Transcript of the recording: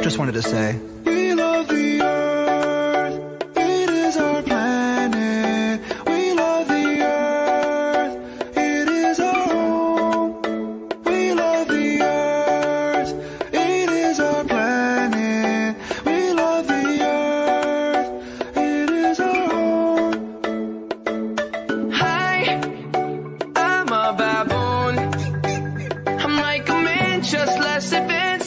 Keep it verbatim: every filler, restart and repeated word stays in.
Just wanted to say, we love the earth, it is our planet. We love the earth, it is our home. We love the earth, it is our planet. We love the earth, it is our home. Hi, I'm a baboon. I'm like a man, just less advanced.